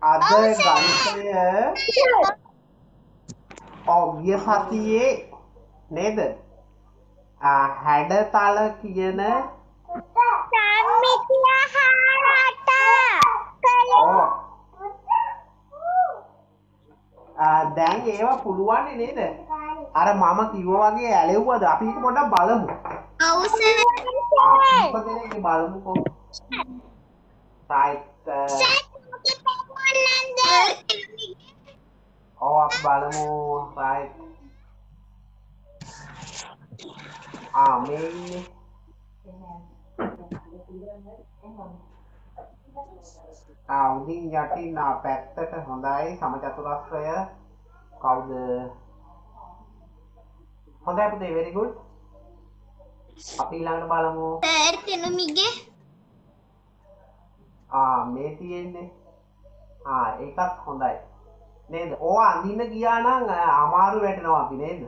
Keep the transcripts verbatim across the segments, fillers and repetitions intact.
අද ගණිතය ඔව්ය සතියේ නේද? හැඩතල කියන සම්මිතිය හාරට ඔව් දැන් ඒවා පුළුවන් නේද? අර මම කිව්වා වගේ ඇලෙව්වද? අපි ඒක පොඩ්ඩක් බලමු. ඔව් සර්. ඉපදෙන්නේ බලමුකෝ. right ඔව් අපි බලමු right ආ මේ ඉන්නේ ආ උඩින් යටින් ආ පැත්තට හොඳයි සමචතුරස්‍රය කවුද හොඳයි පුතේ very good අපි ඊළඟට බලමු සර් තෙනුමිගේ ආ මේ තියෙන්නේ ආ ඒකත් හොඳයි නේද ඕවා අඳින්න ගියා නම් අමාරු වැටෙනවා අපි නේද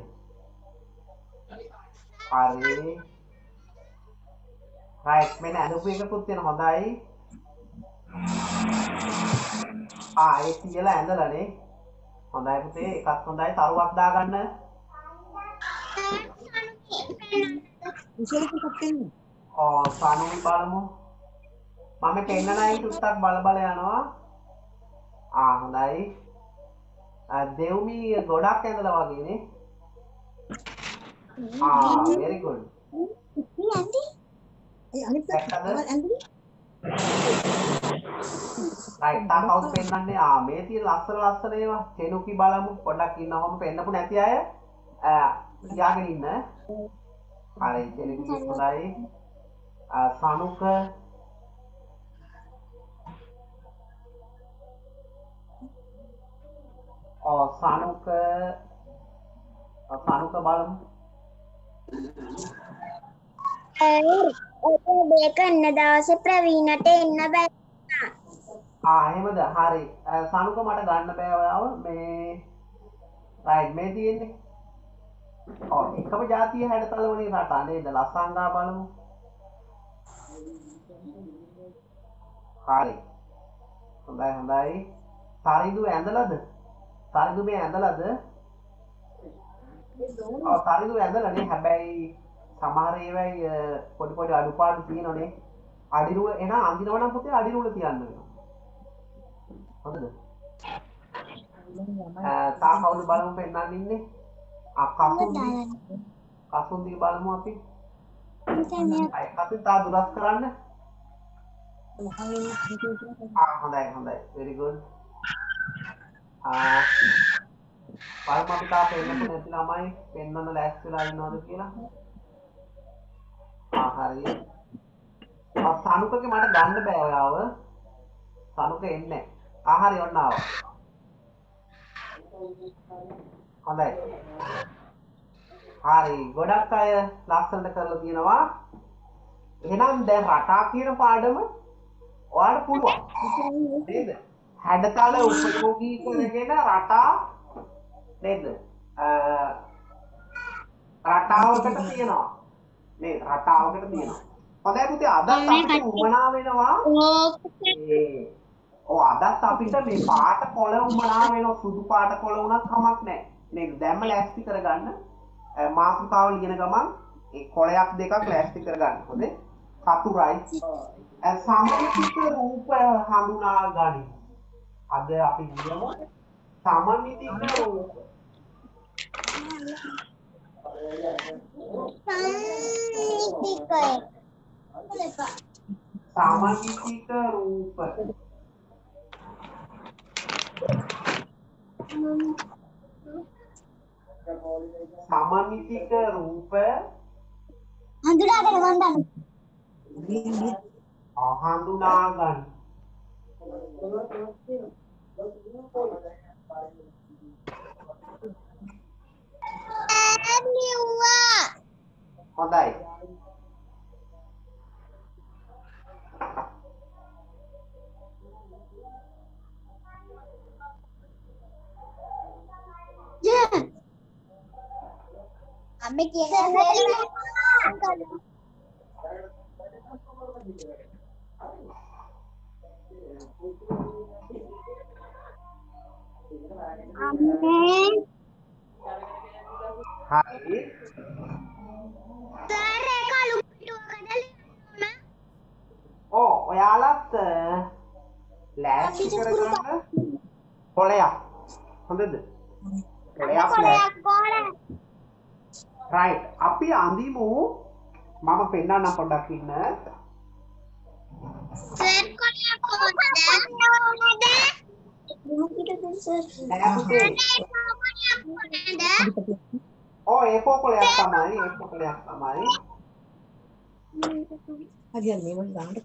හරි right මෙන්න අනුපු එකකුත් තියෙන හොඳයි ආ ඒ තියලා ඇඳලානේ හොඳයි පුතේ එකක් හොඳයි තරුවක් දාගන්න ඔව් සානුයි බලමු මම පෙන්නනයි ටුට්ටක් බල බල යනවා ආ හොඳයි දෙව්මි ගොඩක් ඇඳලා වගේ නේ ආ very good right තා කවුද පෙන්නන්නේ ආ මේ තියෙන ලස්සන ලස්සන ඒවා කෙනුකි බලමු පොඩ්ඩක් ඉන්නවම පෙන්නපු නැති අය තියාගෙන ඉන්න හරි කෙනුකි හොඳයි සනුක ඔව් සනුක සනුක බලමු ඔය දෙක කරන දවසේ ප්‍රවීණට එන්න බෑ ආ එහෙමද හරි සනුක මට ගන්න බෑ ඔයාව මේ රයිට් මේ තියෙන්නේ ඔව් එකම ජාතිය හැඩතල වලින් රටා නේද ලස්සංගා බලමු හරි හොඳයි හොඳයි සරිදු ඇඳලාද සරිදු මේ ඇඳලාද ඔව් සරිදු ඇඳලානේ හැබැයි සමහර ඒවායි පොඩි පොඩි අඩුපාඩු තියෙනනේ අඩිරුල එන අඳිනවා නම් පුතේ අඩිරුල තියන්න වෙනවා හොඳද තා කවුද බලමු පෙන්නන්න ඉන්නේ ආ කසුන්දි කසුන්දි බලමු අපි අය කසුන් තා දුරස් කරන්න ආ හොඳයි හොඳයි very good ආ බලමු අපි තා පෙන්නපු නැති ළමයි පෙන්නන්න ලෑස්ති වෙලා ඉන්නවද කියලා ආ හරි ආ සනුකගේ මට ගන්න බෑ ඔයාව සනුක එන්නේ ආ හරි ඔන්න ආවා හොඳයි හරි ගොඩක් අය ලස්සනට කරලා තියෙනවා එහෙනම් දැන් රටා කියන පාඩම ඔයාලට පුළුවන් නේද හැඩතල උපයෝගී කරගෙන රටා නේද රටාවකට තියෙනවා නේද රටාවකට තියෙනවා හොඳයි පුතේ අදත් අපිට උමනා වෙනවා ඒ ඔව් අදත් අපිට මේ පාට කොළ උමනා වෙනවා සුදු පාට කොළ වුණත් කමක් නැහැ නේද දැම්ම ලෑස්ති කරගන්න මාතෘකාව ලියන ගමන් ඒ කොළයක් දෙකක් ලෑස්ති කරගන්න හොඳේ සතුරයි සමමිතික රූප හඳුනා ගනි අද අපි කියමු සමමිතික රූප සමමිතික රූප සමමිතික රූප හඳුනාගෙන වන්දන හඳුනා ගන්න හොඳයි අපි කියන අම්මේ හරි. සර් ඒක අලු පිටුවකද ලියන්න ඕන? ඕ ඔයාලත් ලෑස්ති කරගන්න කොලයක්. හොඳද? කොලයක් කොලයක් ඕන. right. අපි අඳිමු මම පෙන්නන්න පොඩ්ඩක් ඉන්න. සර් කොලයක් ඕනද? ඕනද? නෑ පුතේ. ඕ ඒ ෆෝර් කොලයක් තමයි. ඒ ෆෝර් කොලයක් තමයි. හරියට මේ වගේ ගන්නට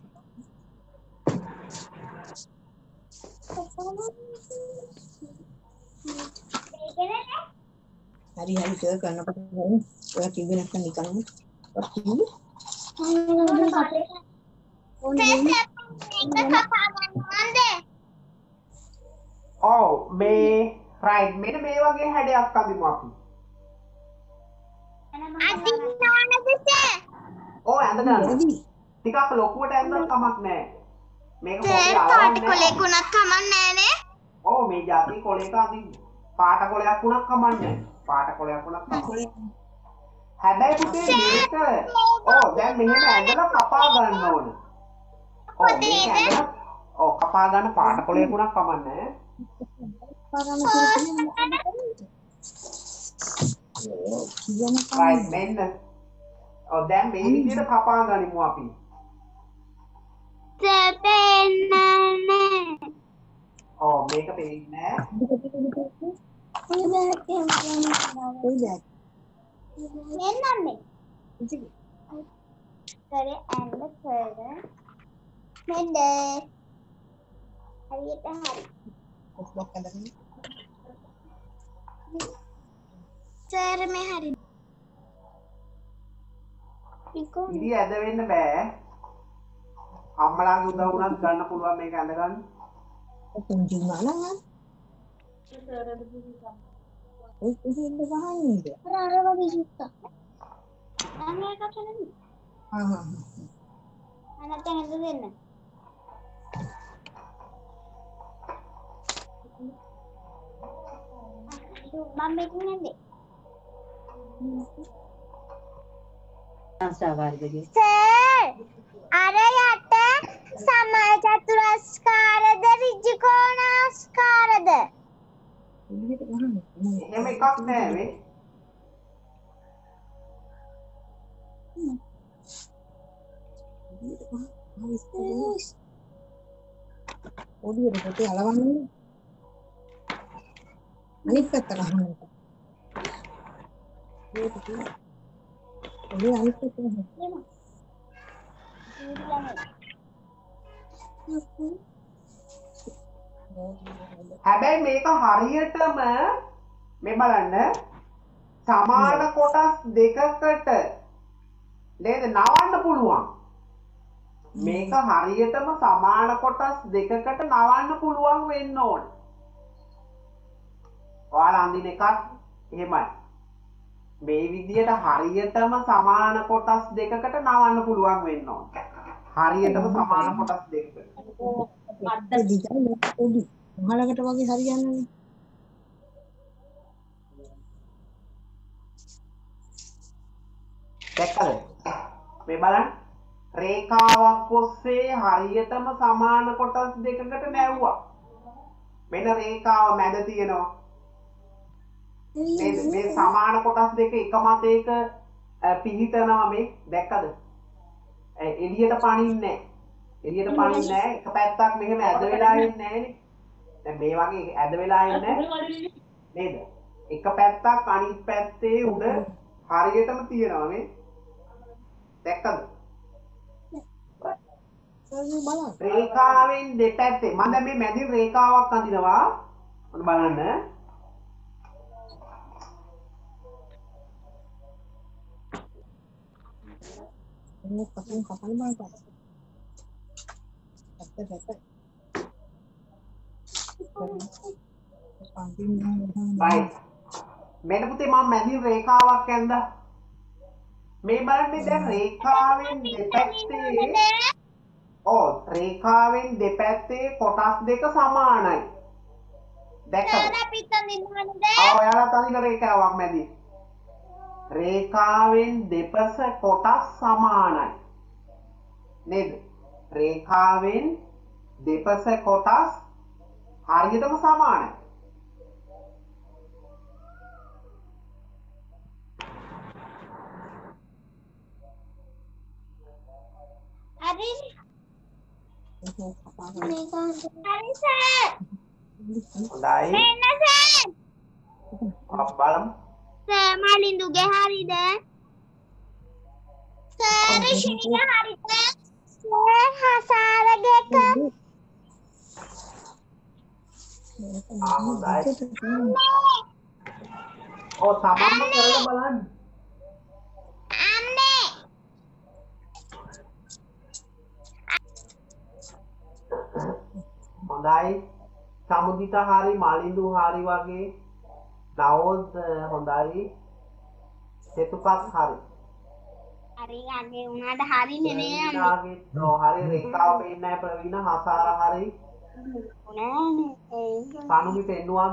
හරි හරි ඒක කරනකොට ඔයා කිව්වේ නැත්නම් නිකන් ඔයා කිව්වේ ඔව් මේ right මෙන්න මේ වගේ හැඩයක් අඳිමු අපි. ඔව් ඇඳ ගන්න. ටිකක් ලොකුවට ඇඳලා කමක් නැහැ. මේක පොඩි පාට කොලයක් උනත් කමක් නෑනේ. ඔව් මේ જાති කොලයක අඳින්න. පාට කොලයක් උනත් කමක් නැහැ. පාට කොලයක් උනත් කමක් නැහැ. හැබැයි පුතේ මේක ඔව් දැන් මෙහෙම ඇඳලා කපා ගන්න ඕන. ඔව් මේක ඇඳලා ඔව් කපා ගන්න පාට කොලයක් උනත් කමක් නැහැ. right මෙන්න. ඔව් දැන් මේ විදිහට කපා ගනිමු අපි. සපෙන්නනේ. ඔව් මේක පේන්නේ නැහැ. මෙන්නන්නේ. කරේ ඇන්න කර. මෙන්න. හරියට හරි. කොස්බක් කරලා සර් මේ හරි. ඉකෝ ඉතින් ඇද වෙන්න බෑ. අම්මලාගේ උදව් වුණත් ගන්න පුළුවන් මේක ඇඳ ගන්න. පුංචි උනා නම් ඔය ඉතින් ඉන්න ගහන්නේ. අර අර වගේ සුත්තා. මම ඒකට නෙමෙයි. හා හා අනත් ඇඳ දෙන්න. මම මේක නෙමෙයි. ආසාවර්ගයේ සර් අර යට සමය චතුරස්කාරද ඍජු කෝණාස්කාරද? විදිහට ගහන්නේ. එහෙම එකක් නෑ වේ. ඔඩියට පොතේ අලවන්නේ. අනිත් පැත්ත ගහන්න. ඒක තමයි. ඔය අනිත් පැත්ත ගහන්න. හැබැයි මේක හරියටම මේ බලන්න සමාන කොටස් දෙකකට නේද නවන්න පුළුවන්. මේක හරියටම සමාන කොටස් දෙකකට නවන්න පුළුවන් වෙන්න ඕන. ඔයාලා අඳින එකක් එහෙමයි. මේ විදියට හරියටම සමාන කොටස් දෙකකට නවන්න පුළුවන් වෙන්න ඕන. හරියටම සමාන කොටස් දෙකකට. අද්ද ඩිසයින් පොඩි මහලකට වගේ හරියන්නේ. දැක්කද? මේ බලන්න රේඛාවක් ඔස්සේ හරියටම සමාන කොටස් දෙකකට නැවුවා. මෙන්න රේඛාව මැද තියෙනවා. මේ මේ සමාන කොටස් දෙක එක මතයක පිහිටනවා මේ දැක්කද? එළියට පනින්නේ නැහැ. එළියට පනින්නේ නැහැ. එක පැත්තක් මෙහෙම ඇද වෙලා ඉන්නේ නැහනේ. දැන් මේ වගේ ඇද වෙලා ඉන්නේ නේද? එක පැත්තක් අනිත් පැත්තේ උඩ හරියටම තියෙනවා මේ. දැක්කද? රේඛාවෙන් දෙපැත්තේ මම දැන් මේ මැදින් රේඛාවක් අඳිනවා. ඔන්න බලන්න. මේක කපන කපන මාර්ගය. ඇත්ත ඇත්ත. right. මෙන්න පුතේ මම මැදින් රේඛාවක් ඇඳලා. මේ බලන්නේ දැන් රේඛාවෙන් දෙපැත්තේ ඔව් රේඛාවෙන් දෙපැත්තේ කොටස් දෙක සමානයි. දැක්කද? අපි තනින්නද? ආ ඔයාලා තනින රේඛාවක් මැදි. රේඛාවෙන් දෙපස කොටස් සමානයි. නේද? රේඛාවෙන් දෙපස කොටස් හරියටම සමානයි. හරි. මේක හරි සර්. හොඳයි. මෙන්න සර්. අප බලමු. සර් මාලින්දුගේ හරිද? සර් ශිනිගේ හරිද? සර් හසාරගේ එක. ආ හොඳයි. ඔව් තමන්ම කරලා බලන්න. අම්මේ. හොඳයි. සමුදිත හරි මාලින්දු හරි වගේ නවෝත් හොඳයි. සෙතුපත් හරි. හරි යන්නේ උනාට හරිනේ නේ අම්මේ. ප්‍රවීණාගේ ඔව් හරි රේඛාව පේන්නේ නැහැ ප්‍රවීණ හසාර හරි. උනානේ ඒ. සනුමි පෙන්නුවාද?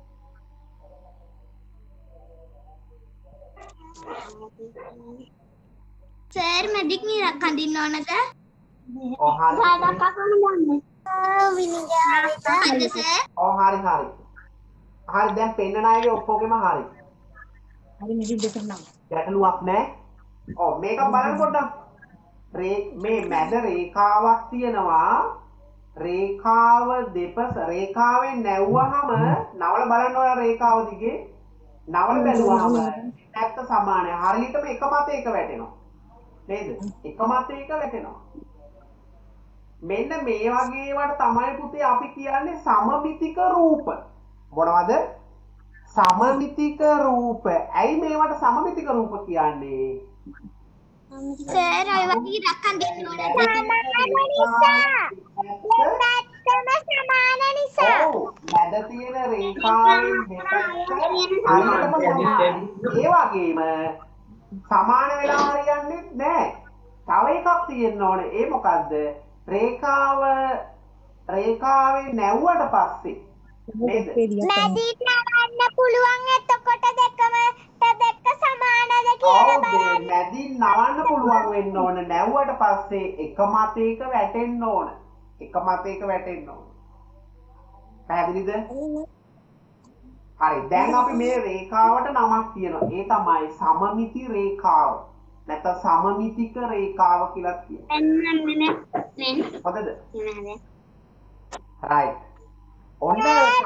සර් මැදික් මීරක් කඳින්න ඕනද? ඔව් හරි. ගාඩක් අකම ගන්න. විනිගේ හරිද සර්? ඔව් හරි හරි. හරි දැන් පෙන්නන අයගේ ඔක්කොගෙම හරි. හරි මෙදි දෙකම. ගැටලුවක් නැහැ. ඔව් මේක බලන්න පොඩ්ඩක්. රේ මේ මැද රේඛාවක් තියෙනවා. රේඛාව දෙපස රේඛාවෙන් නැවුවහම නවල බලන්න ඔය රේඛාව දිගේ නවල බැලුවාම ඇත්ත සමානයි. හරියටම එක මතයක වැටෙනවා. නේද? එක මතයක වැටෙනවා. මෙන්න මේ වගේ ඒවාට තමයි පුතේ අපි කියන්නේ සමමිතික රූප. මොනවද? සමමිතික රූප. ඇයි මේවට සමමිතික රූප කියන්නේ? සර් ඔය වගේ ඉරක් අඳින්න ඕන සමාන නිසා. දෙපැත්තම සමාන නිසා. ඔව් මැද තියෙන රේඛාවෙන් දෙපැත්ත හරියටම සමානයි. ඒ වගේම සමාන වෙලා හරියන්නේ නැහැ. තව එකක් තියෙන්න ඕනේ. ඒ මොකද්ද? රේඛාව රේඛාවේ නැවුවට පස්සේ නේද? මැදින් නවන්න පුළුවන් එතකොට දෙකම දෙක සමානද කියලා බලන්න. මැදින් නවන්න පුළුවන් වෙන්න ඕන. නැවුවට පස්සේ එක මතයක වැටෙන්න ඕන. එක මතයක වැටෙන්න ඕන. පැහැදිලිද? හරි. දැන් අපි මේ රේඛාවට නමක් තියෙනවා. ඒ තමයි සමමිති රේඛාව. නැත්නම් සමමිතික රේඛාව කියලා කියනවා. එන්නන්නේ නේ. හොඳද? නේද? right. ඔන්න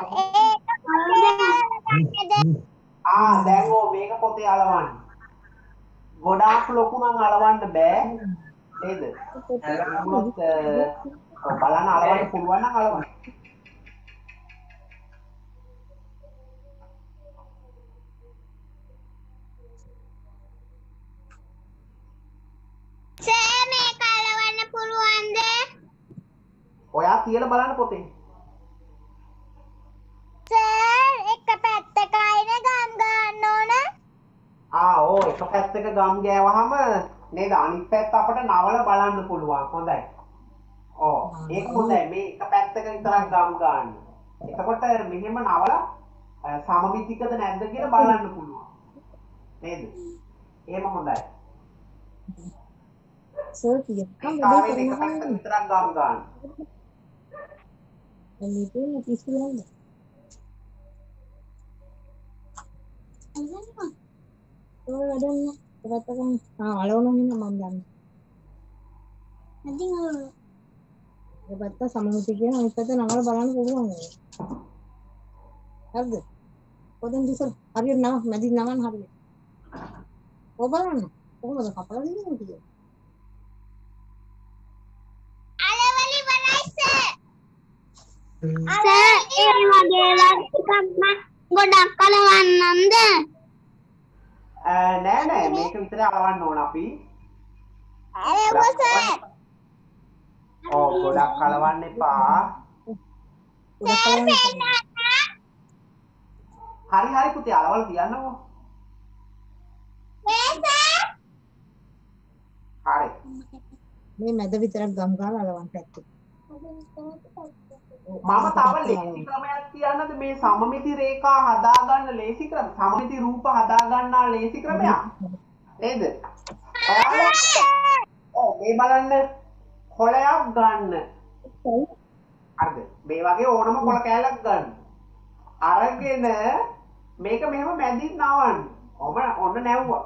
ආ දැන් ඕ මේක පොතේ අලවන්න. ගොඩාක් ලොකු නම් අලවන්න බෑ. නේද? මොකද බලන්න අලවන්න පුළුවන් නම් අලවන්න. සර් මේක අලවන්න පුළුවන්ද? ඔයා තියලා බලන්න පොතේ. සර් එක පැත්තකයිනේ ගම් ගන්න ඕන. ආ ඕ එක පැත්තක ගම් ගෑවහම නේද අනිත් පැත්ත අපිට නවල බලන්න පුළුවන්. හොඳයි. ඔව් ඒක හොඳයි. මේ එක පැත්තක විතරක් ගම් ගන්න. එතකොට මෙහෙම නවල සමමිතිකද නැද්ද කියලා බලන්න පුළුවන්. නේද? එහෙම හොඳයි. සර් කියන්න. කාවෙන් එක පැත්තක විතරක් ගම් ගන්න. මේකේ පිස්සුවක්ද? ඔය වැඩන්නේ. ඒකටම ආ අලවනවා නම් මම දන්නේ. නැතිනම් ඒ පැත්ත සමමිති කියන අනිත් පැත්ත නවල බලන්න පුළුවන් නේ. හරිද? පොතෙන් දිසල් හරියට නම මැදි නමන්න හරියට. ඔය බලන්න. කොහොමද කපලා දෙන්නේ කියලා. අලවලි බලයි සර්. සර් ඒ වගේ ටිකක් ගොඩක් අලවන්නම්ද? නෑ නෑ මේක විතරේ අලවන්න ඕන අපි. අලව සර්. ඔව් ගොඩක් කලවන්න එපා. හරි හරි පුතේ අලවල තියන්නකෝ. හරි. මේ මැද විතරක් ගම් ගාලා අලවන්න පැත්තේ. මම තව ලේසි ක්‍රමයක් කියන්නද මේ සමමිති රේඛා හදාගන්න ලේසි ක්‍රම සමමිති රූප හදාගන්නා ලේසි ක්‍රමයක් නේද? ඔව් මේ බලන්න කොළයක් ගන්න. හරිද? මේ වගේ ඕනම කොළ කෑල්ලක් ගන්න. අරගෙන මේක මෙහෙම මැදින් නවන්න. ඔබ ඔන්න නැව්වා.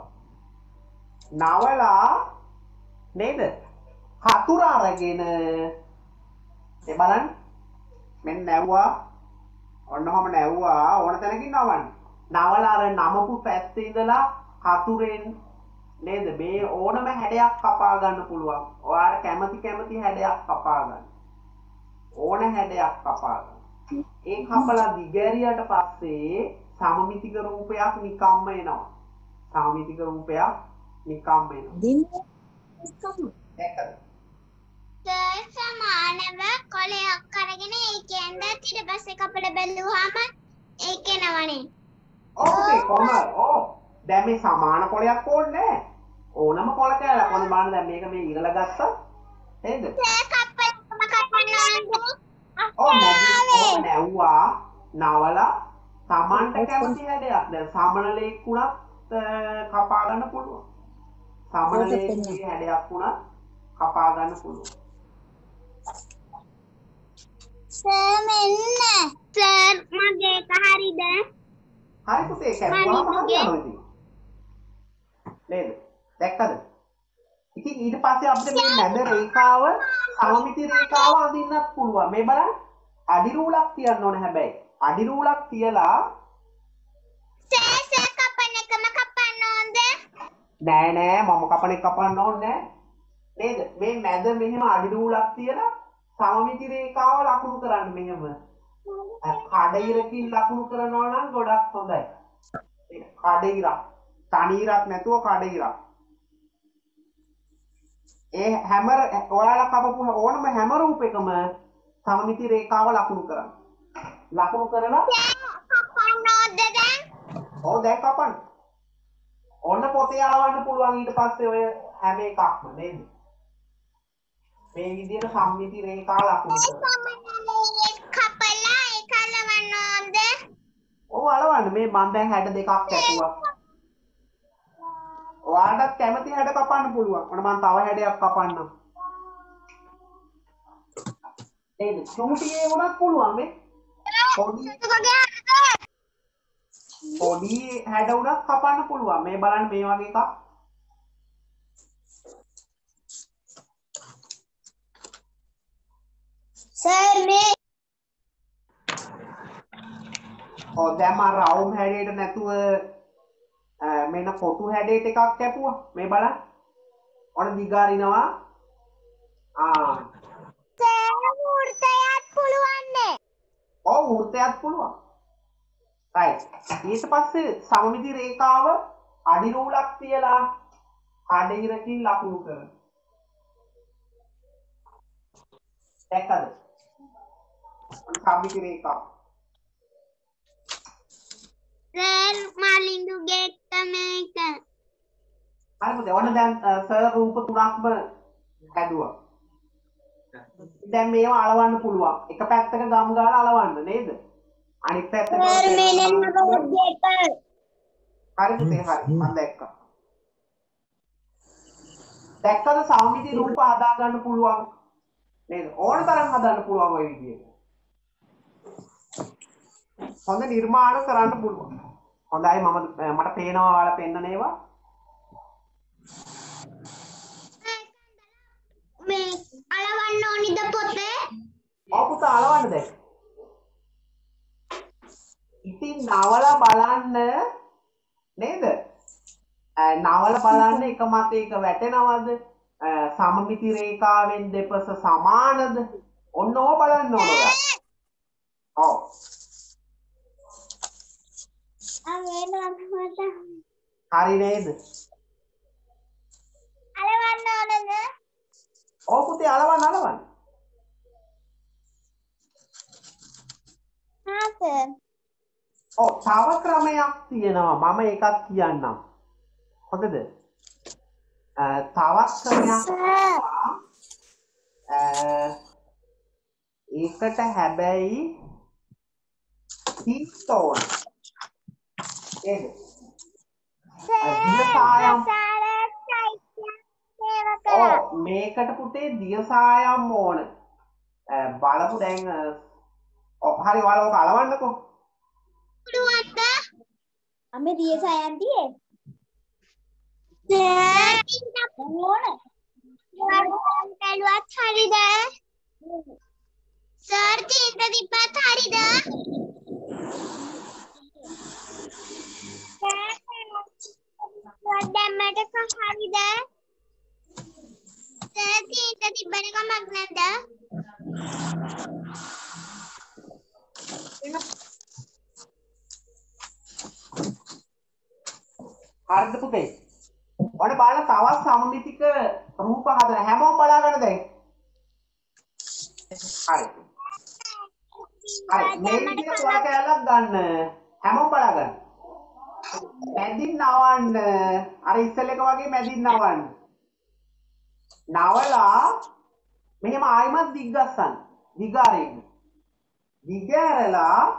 නවලා නේද? හතුර අරගෙන ඒ බලන්න මෙන්න නැව්වා. ඔන්න ඔහම නැව්වා ඕන තැනකින් නවන්න. නවලා අර නමපු පැත්තේ ඉඳලා හතුරෙන් නේද මේ ඕනම හැඩයක් කපා ගන්න පුළුවන්. ඔයාලට කැමති කැමති හැඩයක් කපා ගන්න. ඕන හැඩයක් කපා ගන්න. ඒ කපලා දිගෑරියට පස්සේ සමමිතික රූපයක් නිකම්ම එනවා. සමමිතික රූපයක් නිකම්ම එනවා. දින්න නිකම්ම. දැක්කද? සර් සමානව කොලයක් අරගෙන ඒකෙන් දැන් ඊට පස්සේ කපලා බැලුවාම ඒක එනවනේ. ඕකේ කොහමද? ඕ දැන් මේ සමාන කොලයක් ඕනේ නැහැ. ඕනම කොල කෑල්ලක් ඕනේ බලන්න දැන් මේක මේ ඉරලා ගත්තා. නේද? සර් කප්පලම කපන්න ඕනේ. ඔව් නැව්වා නවලා සමන්ට කැමති හැඩයක් දැන් සමනලයක් වුණත් කපා ගන්න පුළුවන්. සමනලයේ හැඩයක් වුණත් කපා ගන්න පුළුවන්. සර් මෙන්න සර් මගේ එක හරිද? හරි පුතේ කැපුවාම හරියනවා ඉතින්. නේද? දැක්කද? ඉතින් ඊට පස්සේ අපිට මේ මැද රේඛාව සමමිති රේඛාව අඳින්නත් පුළුවන්. මේ බලන්න අඩි රූලක් තියන්න ඕනේ හැබැයි. අඩි රූලක් තියලා සර් සර් කපන්න එකම කපන්න ඕනද? නෑ නෑ මම කපන එක කපන්න ඕනේ නෑ. නේද? මේ මැද මෙහෙම අඩි රූලක් තියලා සමමිති රේඛාව ලකුණු කරන්න මෙහෙම. කඩිරකින් ලකුණු කරනවා නම් ගොඩක් හොඳයි. කඩිරක්. තනිරක් නැතුව කඩිරක්. ඒ හැමර ඔයාලා කපපු ඕනම හැම රූපයකම සමමිති රේඛාව ලකුණු කරන්න. ලකුණු කරලා කපන්න ඕනද දැන්? ඔව් දැන් කපන්න. ඔන්න පොතේ ආවන්න පුළුවන් ඊට පස්සේ ඔය හැම එකක්ම නේද? මේ විදිහට සම්මිති රේඛා ලකුණු කරනවා. කපලා ඒක අලවන්න ඕනද? ඔව් අලවන්න මේ මම දැන් හැඩ දෙකක් කැපුවා. ඔයාලට කැමති හැඩ කපන්න පුළුවන්. ඔන්න මම තව හැඩයක් කපන්නම්. නේද? චූටියේ වුණත් පුළුවන් මේ. පොඩි පොඩි හැඩ උනත් කපන්න පුළුවන්. මේ බලන්න මේ වගේ එකක්. සර් මේ ඔව් දැන් මම රවුම් හැඩයට නැතුව මෙන්න කොටු හැඩයට එකක් කැපුවා. මේ බලන්න. ඔන්න දිගාරිනවා. ආ. සර් වෘත්තයක් පුළුවන් නේ. ඔව් වෘත්තයක් පුළුවන්. right. ඊට පස්සේ සමමිති රේඛාව අඩි රූලක් තියලා කඩිරකින් ලකුණු කරන. දැක්කද? සමමිති රේඛාව. සර් මාලින්දුගේ එක මේක. හරි පුතේ. ඔන්න දැන් සර් රූප තුනක්ම හැදුවා. දැන් මේවා අලවන්න පුළුවන්. එක පැත්තක ගම් ගාලා අලවන්න නේද? අනිත් පැත්තට සර් මේ නෙන්න බෝඩ් එක. හරි පුතේ හරි. මම දැක්කා. දැක්කද සමමිති රූප හදා ගන්න පුළුවන් නේද? ඕන තරම් හදන්න පුළුවන් ওই විදිහට. හොඳ නිර්මාණ කරන්න පුළුවන්. හොඳයි මම මට පේනවා ඔයාලා පෙන්නන ඒවා. මේ අලවන්න ඕනිද පොතේ? ඔව් පුතා අලවන්න දැන්. ඉතින් නවලා බලන්න නේද? නවලා බලන්න එක මතයක වැටෙනවද? සමමිති රේඛාවෙන් දෙපස සමානද? ඔන්න ඕක බලන්න ඕන ඔයා. ඔව්. අනේ නම්මට හරි නේද? අලවන්න ඕනද? ඔව් පුතේ අලවන්න අලවන්න. හා සර්. ඔව් තව ක්‍රමයක් තියෙනවා මම ඒකත් කියන්නම්. හොඳද? තවත් ක්‍රමයක් ඒකට හැබැයි තීන්ත ඕන. නේද? දියසායම් ඔව් මේකට පුතේ දියසායම් ඕන. බලමු දැන් ඔව් හරි ඔයාලා ඔක අලවන්නකෝ. පුළුවන්ද? අම්මේ දියසායම් තියේ. ඕන. බැලුවත් හරිද? සර් තීන්ත තිබ්බත් හරිද? දැම්මට හරිද? සර් තීන්ත තිබ්බන කමක් නැද්ද? හරිද පුතේ? ඔන්න බලන්න තවත් සමමිතික රූප හදන හැමෝම බලාගන්න දැන්. හරි. හරි මේ විදිහට වල කැලක් ගන්න. හැමෝම බලාගන්න. මැදින් නවන්න. අර ඉස්සෙල් එක වගේ මැදින් නවන්න. නවලා මෙහෙම ආයිමත් දිග්ගස්සන්න. දිගාරෙන්න. දිගෑරලා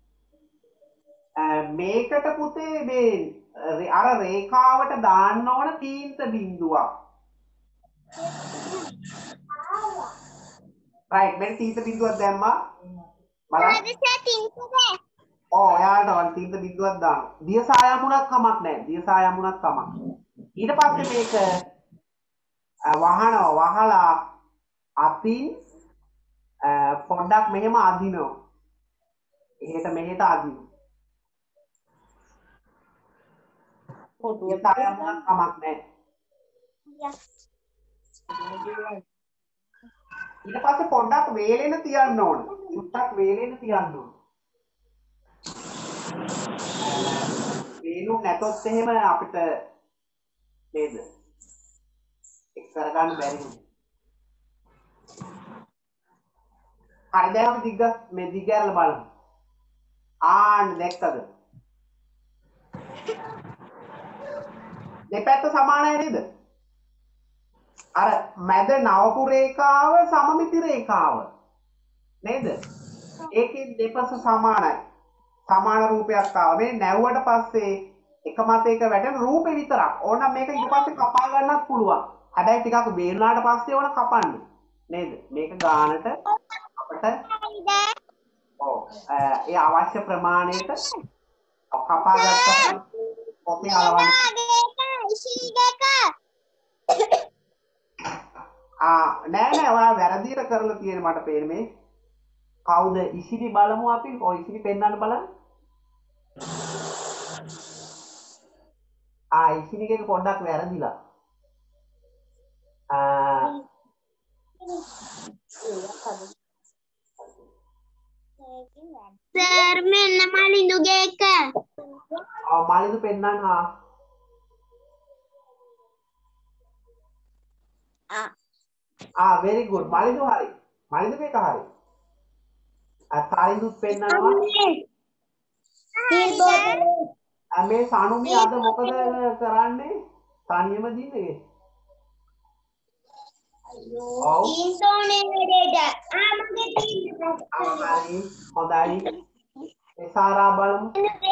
මේකට පුතේ මේ අර රේඛාවට දාන්න ඕන තීන්ත බිඳුවක්. රයිට් මෙන්න තීන්ත බිඳුවක් දැම්මා. බලන්න. හරිද තීන්තද? ඔව් එයාට වන් තීන්ත බිඳුවක් දාන්න. දියසායම් උනත් කමක් නැහැ. දියසායම් උනත් කමක්. ඊට පස්සේ මේක වහනවා වහලා අතින් පොඩ්ඩක් මෙහෙම අදිනවා. එහෙට මෙහෙට අදිනවා. දියසායම් උනත් කමක් නැහැ. ඊට පස්සේ පොඩ්ඩක් වේලෙන තියන්න ඕන. චුට්ටක් වේලෙන තියන්න ඕන. වේලු නැතොත් එහෙම අපිට නේද? එක් කරගන්න බැරි වෙනවා. හරි දැන් අපි දිග්ග මේ දිගෑරලා බලමු. ආන්න දැක්කද? දෙපැත්ත සමානයි නේද? අර මැද නවපු රේඛාව සමමිති රේඛාව නේද? ඒකේ දෙපස සමානයි. සමාන රූපයක් ආවා. මේ නැවුවට පස්සේ එක මතයක වැටෙන රූපේ විතරක්. ඕනනම් මේක ඊට පස්සේ කපා ගන්නත් පුළුවන්. හැබැයි ටිකක් වේලුණාට පස්සේ ඕන කපන්න. නේද? මේක ගානට අපිට ඔව් ඒ අවශ්‍ය ප්‍රමාණයට කපා ගත්තා පොතේ අලවන්න. ආ නෑ නෑ ඔයා වැරදියට කරලා තියෙන මට පේන්නේ මේ කවුද ඉසිරි බලමු අපි ඔය ඉසිරි පෙන්නන්න බලන්න. ආ ඉසිරිගේ පොඩ්ඩක් වැරදිලා. ආ සර් මෙන්න මලින්දුගේ එක. ආ මලින්දු පෙන්නන්න හා. ආ ආ very good මලින්දු හරි. මලින්දු මේක හරි. අ සාරින්දුත් පෙන්නනවා. මේ සානුමි අද මොකද කරන්නේ? තනියම දින්නේ. ඔව්. ඉන්ටෝනේ වැඩේට. ආ මගේ තියෙනවා. ආ හරි. හොඳයි. ඒ සාරා බලමු.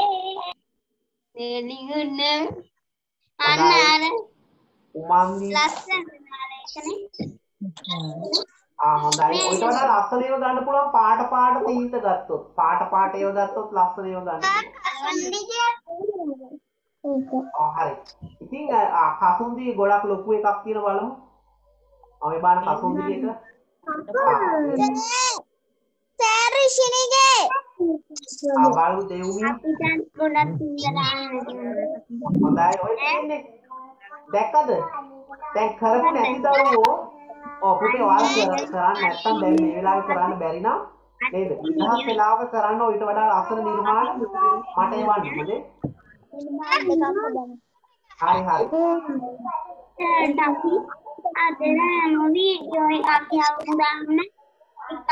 දෙලිගුණ. අන්න අර උමන්දි. ලස්සන ආරේකනේ. ආ හොඳයි. ඔයිට වඩා ලස්සන ඒවා ගන්න පුළුවන් පාට පාට තීන්ත ගත්තොත්. පාට පාට ඒවා ගත්තොත් ලස්සන ඒවා ගන්න. ආ හරි. ඉතින් ආ කසුන්දි ගොඩක් ලොකු එකක් තියෙන බලමු. අපි බලන්න කසුන්දි එක. සර් රිෂිනිගේ. ආ බලමු දෙව්මි. අපි දැන් ගොඩක් ඉඳලා හොඳයි. ඔය තියෙන්නේ. දැක්කද? දැන් කරපු නැති දරුවෝ ඔව් පුතේ ඔයාලා කරන්නේ නැත්තම් දැන් මේ වෙලාවේ කරන්න බැරි නම් නේද? ඉතිහාස වෙලාවක කරන්න ඊට වඩා ලස්සන නිර්මාණ මට එවන්න නේද? හරි හරි. අපි අදලා වීඩියෝ එකක් යවන්න එකක්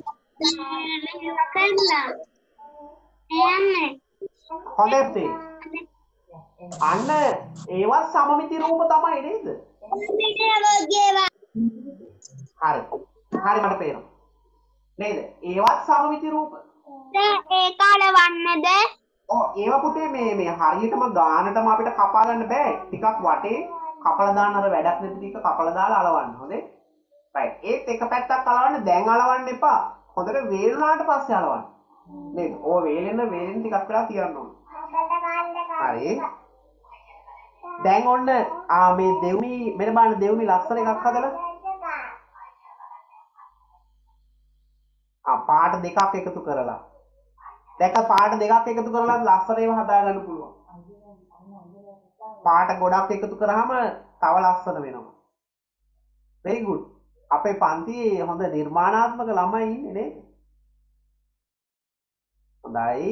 කරලා එන්නේ. හොඳයි පුතේ. අන්න ඒවත් සමමිති රූප තමයි නේද? වීඩියෝ ගේවා. හරි. හරි මට පේනවා. නේද? ඒවත් සමමිති රූප. ඒක අලවන්නද? ඔව් ඒව පුතේ මේ මේ හරියටම ගානටම අපිට කපා ගන්න බෑ. ටිකක් වටේ කපලා දාන්න අර වැඩක් නැති ටික කපලා දාලා අලවන්න. හොඳේ. right. ඒත් එක පැත්තක් අලවන්න දැන් අලවන්න එපා. හොඳට වේලුණාට පස්සේ අලවන්න. නේද? ඕ වේලෙන්න වේලෙන්න ටිකක් වෙලා තියන්න ඕන. හරි. දැන් ඔන්න ආ මේ දෙව්මි මෙන්න බලන්න දෙව්මි ලස්සන එකක් හදලා. ආ පාට දෙකක් එකතු කරලා. දැක්ක පාට දෙකක් එකතු කරලා ලස්සන ඒවා හදා ගන්න පුළුවන්. පාට ගොඩක් එකතු කරාම තව ලස්සන වෙනවා. very good. අපේ පන්තියේ හොඳ නිර්මාණාත්මක ළමයි ඉන්නේ නේද? හොඳයි.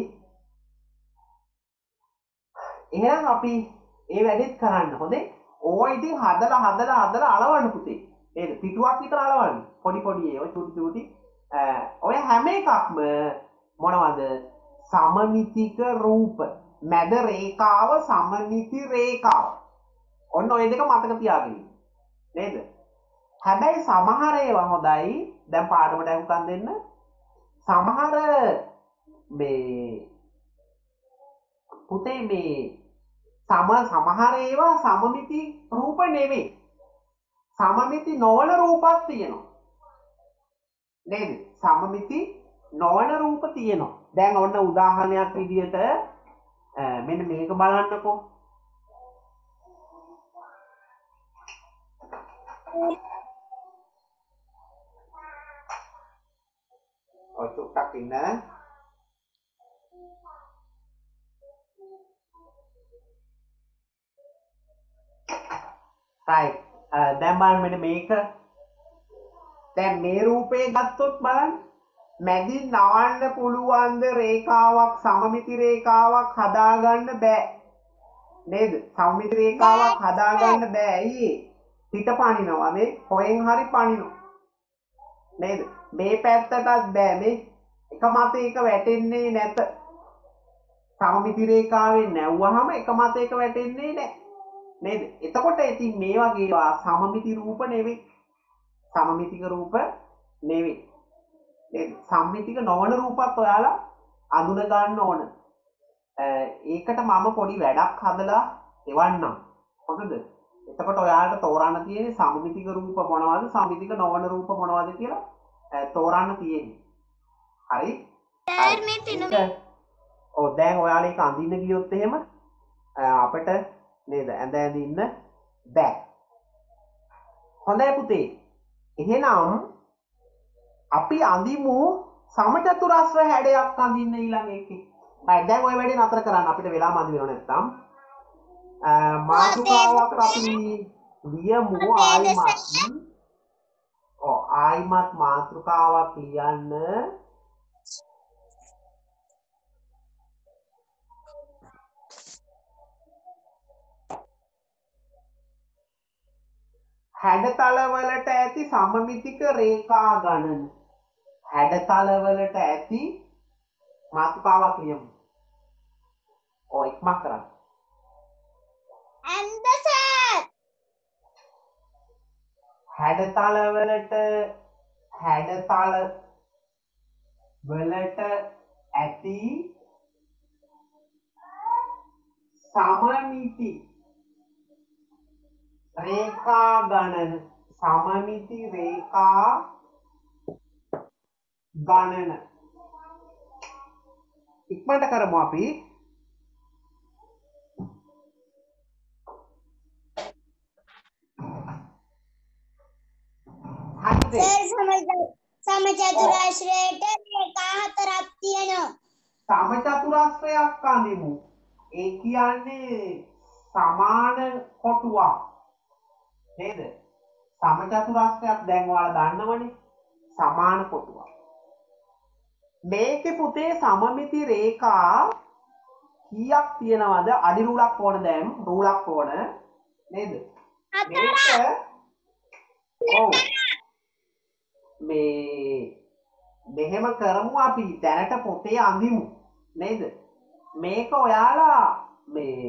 එහෙනම් අපි ඒ වැඩේත් කරන්න. හොඳේ. ඕවා ඉතින් හදලා හදලා හදලා අලවන්න පුතේ. නේද? පිටුවක් විතර අලවන්න. පොඩි පොඩි ඒවා චුටි චුටි. ඔය හැම එකක්ම මොනවද? සමමිතික රූප. මැද රේඛාව සමමිති රේඛාව. ඔන්න ඔය දෙක මතක තියාගන්න. නේද? හැබැයි සමහර ඒවා හොඳයි. දැන් පාඩමට අහුම්කම් දෙන්න. සමහර මේ පුතේ මේ සම සමහර ඒවා සමමිති රූප නෙවෙයි. සමමිති නොවන රූපක් තියෙනවා. නේද? සමමිති නොවන රූප තියෙනවා. දැන් ඔන්න උදාහරණයක් විදිහට මෙන්න මේක බලන්නකෝ. ඔය චුට්ටක් ඉන්න. right. දැන් බලන්න මෙන්න මේක. දැන් මේ රූපේ ගත්තොත් බලන්න මැදින් නවන්න පුළුවන්ද රේඛාවක් සමමිති රේඛාවක් හදාගන්න බෑ. නේද? සමමිති රේඛාවක් හදාගන්න බෑ. ඇයි? පිට පනිනවා මේ හොයෙන් හරි පනිනවා. නේද? මේ පැත්තටත් බෑ මේ එක මතයක වැටෙන්නේ නැත. සමමිති රේඛාවෙන් නැවුවහම එක මතයක වැටෙන්නේ නැහැ. නේද? එතකොට ඉතින් මේ වගේ සමමිති රූප නෙවෙයි. සමමිතික රූප නෙවෙයි. නේද? සම්මිතික නොවන රූපත් ඔයාලා අඳුන ගන්න ඕන. ඒකට මම පොඩි වැඩක් හදලා එවන්නම්. හොඳද? එතකොට ඔයාලට තෝරන්න තියෙන්නේ සමමිතික රූප මොනවද සම්මිතික නොවන රූප මොනවද කියලා තෝරන්න තියෙන්නේ. හරි? සර් මේ තිනුනේ. ඔව් දැන් ඔයාලා ඒක අඳින්න ගියොත් එහෙම අපිට නේද ඇඳ ඇඳින්න බෑ. හොඳයි පුතේ. එහෙනම් අපි අඳිමු සමචතුරස්‍ර හැඩයක් අඳින්න ඊළඟ එකේ. right දැන් ওই වැඩේ නතර කරන්න අපිට වෙලා මදි වෙනව නැත්තම්. මාතෘකාවක් අපි ලියමු ආයිමත්. ඔව් ආයිමත් මාතෘකාවක් ලියන්න. හැඩතල වලට ඇති සමමිතික රේඛා ගණන. හැඩතල වලට ඇති මාතෘකාවක් ලියමු. ඔය ඉක්මන් කරන්න. ඇන්ද සර්. හැඩතල වලට හැඩතල වලට ඇති සමමිති රේඛා ගණන. සමමිති රේඛා ගණන ඉක්මනට කරමු අපි. සර් සමචතුරස්‍රයට රේඛා හතරක් තියෙනවා. සමචතුරස්‍රයක් අඳිමු. ඒ කියන්නේ සමාන කොටුවක්. නේද? සමචතුරස්‍රයක් දැන් ඔයාලා දන්නවනේ. සමාන කොටුවක්. මේකේ පුතේ සමමිති රේඛා කීයක් තියෙනවද? අඩි රූලක් ඕන දැන් රූලක් ඕන නේද? මේක ඔව් මේ මෙහෙම කරමු අපි දැනට පොතේ අඳිමු නේද? මේක ඔයාලා මේ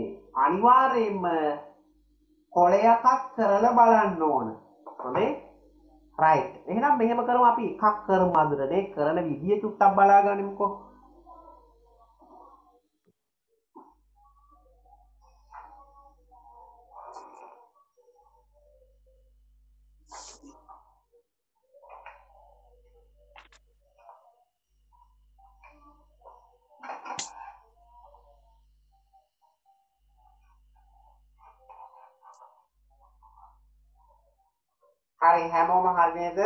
අනිවාර්යයෙන්ම කොලයක්ක් කරලා බලන්න ඕන. හොඳේ? right එහෙනම් මෙහෙම කරමු අපි එකක් කරමු අඳුරනේ කරන විදිය චුට්ටක් බලා ගනිමුකෝ හරි හැමෝම හරි නේද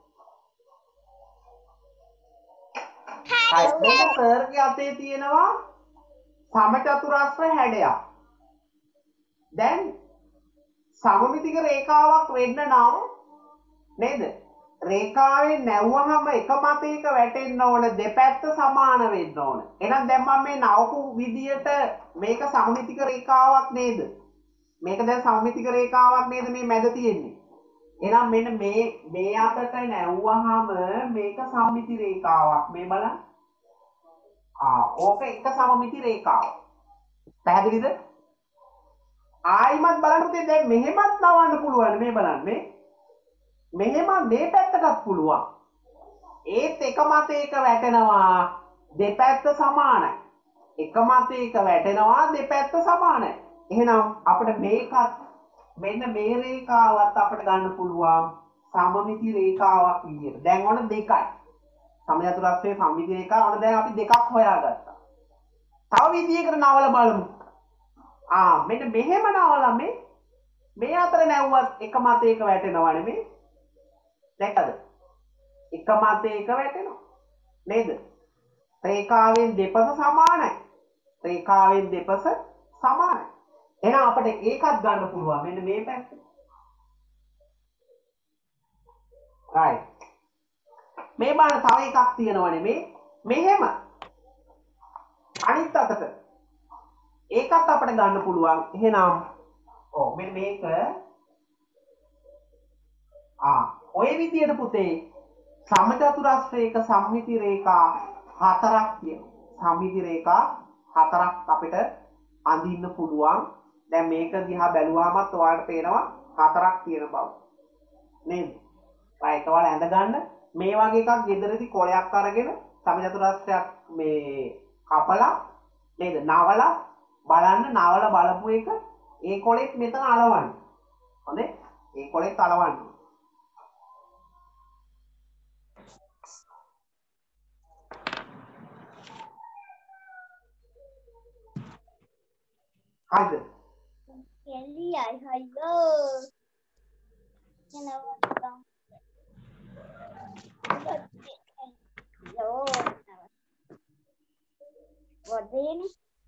හරි මේක සර්ගේ අතේ තියෙනවා සමචතුරස්‍ර හැඩයක් දැන් සමමිතික රේඛාවක් වෙන්න නම් නේද රේඛාවේ නැවුවහම එක මතයක වැටෙන්න ඕන දෙපැත්ත සමාන වෙන්න ඕන එහෙනම් දැන් මම මේ නවපු විදියට මේක සමමිතික රේඛාවක් නේද මේක දැන් සමමිතික රේඛාවක් නේද මේ මැද තියෙන්නේ එහෙනම් මෙන්න මේ මේ අතට නැවුවහම මේක සමමිති රේඛාවක් මේ බලන්න ආ ඕක එක සමමිති රේඛාවක් පැහැදිලිද ආයිමත් බලන්න පුතේ දැන් මෙහෙමත් නවන්න පුළුවන් මේ බලන්න මේ මෙහෙම මේ පැත්තටත් පුළුවන් ඒත් එක මතයක වැටෙනවා දෙපැත්ත සමානයි එක මතයක වැටෙනවා දෙපැත්ත සමානයි එහෙනම් අපිට මේකත් මෙන්න මේ රේඛාවත් අපිට ගන්න පුළුවන් සමමිති රේඛාවක් විදියට. දැන් ඔන්න දෙකයි. සමචතුරස්‍රයේ සමමිති රේඛාව ඔන්න දැන් අපි දෙකක් හොයාගත්තා. තව විදියකට නවල බලමු. ආ මෙන්න මෙහෙම නවලා මේ මේ අතර නැවුවත් එක මතයක වැටෙනවා නෙමෙයි. දැක්කද? එක මතයක වැටෙනවා. නේද? රේඛාවෙන් දෙපස සමානයි. රේඛාවෙන් දෙපස සමානයි. එහෙනම් අපිට ඒකත් ගන්න පුළුවන් මෙන්න මේ පැත්ත. right. මේ බලන්න තව එකක් තියෙනවනේ මේ මෙහෙම. අනිත් අතට. ඒකත් අපිට ගන්න පුළුවන්. එහෙනම් ඔව් මෙන්න මේක ආ ඔය විදියට පුතේ සමචතුරස්‍රයක සම්මිති රේඛා හතරක් තියෙනවා. සම්මිති රේඛා හතරක් අපිට අඳින්න පුළුවන්. දැන් මේක දිහා බැලුවාමත් ඔයාලට පේනවා හතරක් තියෙන බව. නේද? right ඔයාලා ඇඳ ගන්න මේ වගේ එකක් ගෙදරදී කොලයක් අරගෙන සමචතුරස්‍රයක් මේ කපලා නේද? නවලා බලන්න නවලා බලපු එක ඒ කොලෙත් මෙතන අලවන්න. හොඳේ? ඒ කොලෙත් අලවන්න. හරිද? එළියයි හයියෝ එනවා යෝ වදේනේ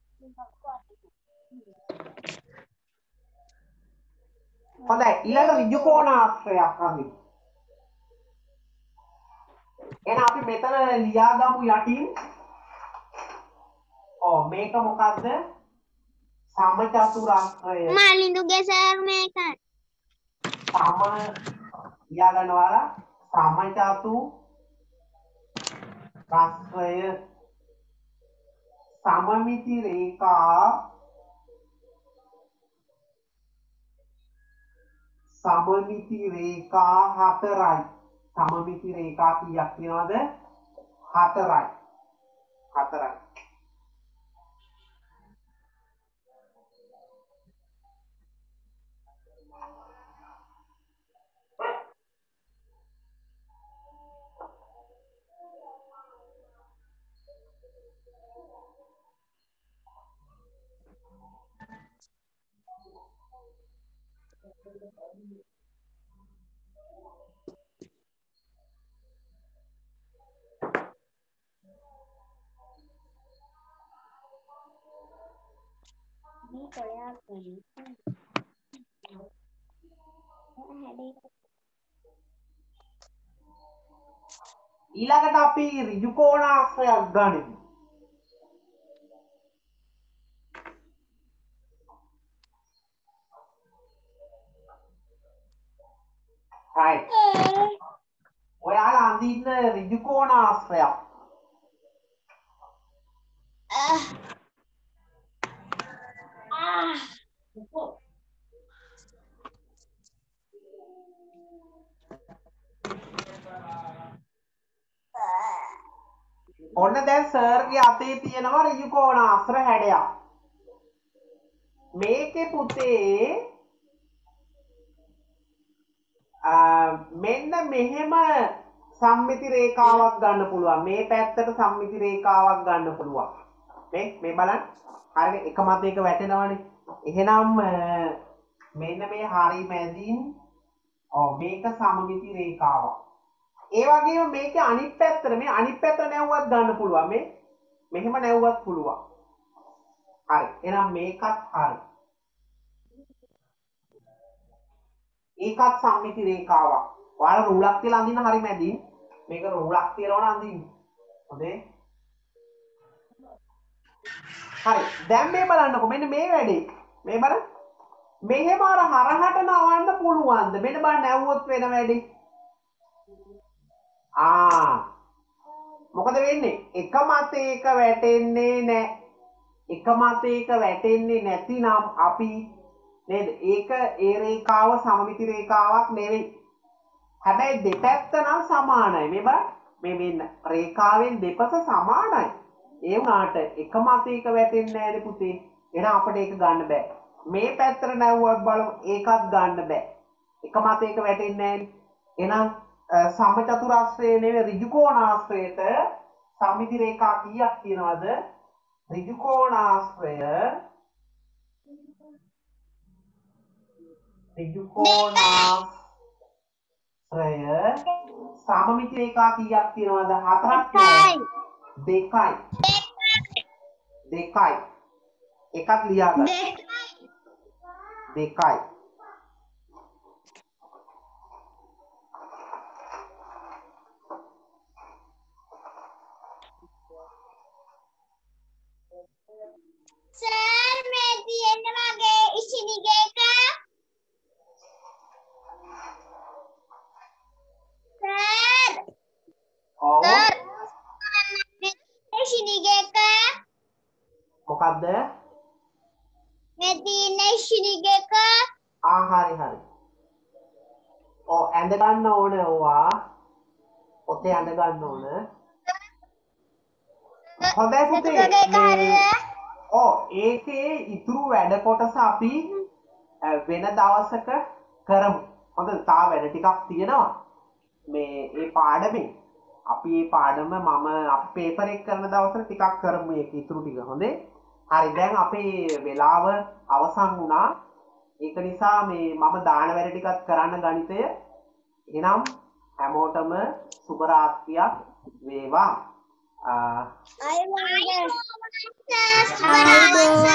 හොඳයි ඊළඟ ඍජු කෝණාශ්‍රයක් අහමු. එහෙනම් අපි මෙතන ලියාගමු යටින්. ඔව් මේක මොකද්ද? සමචතුරස්‍රය. මාලින්දුගේ සර් මේක. සම ලියා ගන්නවාලා සමචතු රස්‍රය සමමිති රේඛා සමමිති රේඛා හතරයි. සමමිති රේඛා කීයක් තියෙනවද? හතරයි. හතරයි. මේ කොලයක් ගන්න හැඩේ ඊළඟට අපි ඍජු කෝණාශ්‍රයක් ගනිමු. right. ඔයාලා අඳින්න ඍජු කෝණාශ්‍රයක්. ආ ආ ඔන්න දැන් සර්ගේ අතේ තියෙනවා ඍජු කෝණාශ්‍ර හැඩයක්. මේකේ පුතේ මෙන්න මෙහෙම සම්මිති රේඛාවක් ගන්න පුළුවන්. මේ පැත්තට සම්මිති රේඛාවක් ගන්න පුළුවන්. මේ මේ බලන්න. හරියට එක මතයක වැටෙනවනේ. එහෙනම් මෙන්න මේ හරි මැදින් ඔව් මේක සමමිති රේඛාවක්. ඒ වගේම මේකේ අනිත් පැත්තට මේ අනිත් පැත්ත නැවුවත් ගන්න පුළුවන්. මේ මෙහෙම නැවුවත් පුළුවන්. හරි. එහෙනම් මේකත් හරි. ඒකත් සම්මිති රේඛාවක්. ඔයාලා රූලක් තියලා අඳින්න හරි මැදින්. මේක රූලක් තියලා ඕන අඳින්න. හොඳේ. හරි. දැන් මේ බලන්නකො මෙන්න මේ වැඩේ. මේ බලන්න. මෙහෙම අර හරහට නවන්න පුළුවන්ද? මෙන්න බලන්න නැවුවොත් වෙන වැඩේ. ආ. මොකද වෙන්නේ? එක මතයක වැටෙන්නේ නැහැ. එක මතයක වැටෙන්නේ නැතිනම් අපි නේද? ඒක ඒ රේඛාව සමමිති රේඛාවක් නෙවෙයි. හැබැයි දෙපැත්ත නම් සමානයි. මේ බලන්න. මේ මෙන්න රේඛාවෙන් දෙපස සමානයි. ඒ වුණාට එක මතයක වැටෙන්නේ නැහැ පුතේ. එහෙනම් අපිට ඒක ගන්න බෑ. මේ පැත්තට නැවුවත් බලමු ඒකත් ගන්න බෑ. එක මතයක වැටෙන්නේ නැහැ. එහෙනම් සමචතුරාශ්‍රයේ නෙවෙයි ඍජු කෝණාශ්‍රයට සම්මිති රේඛා කීයක් තියෙනවද? ඍජු කෝණාශ්‍රය ඍජු කෝණාශ්‍රය සමමිති රේඛා කීයක් තියෙනවද? හතරක් දෙකයි. දෙකයි. එකක් ලියා ගන්න. දෙකයි. සර් මේ තියෙන වගේ ඉසිනිගේක සර් ඔව්. සර් ඉසිනිගේක මොකද්ද? මේ තියෙන ඉසිනිගේක ආ හරි හරි. ඔව් ඇඳ ගන්න ඕන ඕවා. ඔතේ ඇඳ ගන්න ඕන. හොඳයි පුතේ. ඔව් ඒකේ ඉතුරු වැඩ කොටස අපි වෙන දවසක කරමු. හොඳද? තා වැඩ ටිකක් තියෙනවා. මේ ඒ පාඩමේ අපි මේ පාඩම මම අපි පේපර් එක කරන දවසට ටිකක් කරමු ඒක ඉතුරු ටික. හොඳේ? හරි දැන් අපේ වෙලාව අවසන් වුණා. ඒක නිසා මේ මම දාන වැඩ ටිකක් කරන්න ගණිතය. එහෙනම් හැමෝටම සුබ රාත්‍රියක් වේවා. අයුබෝවන් සර්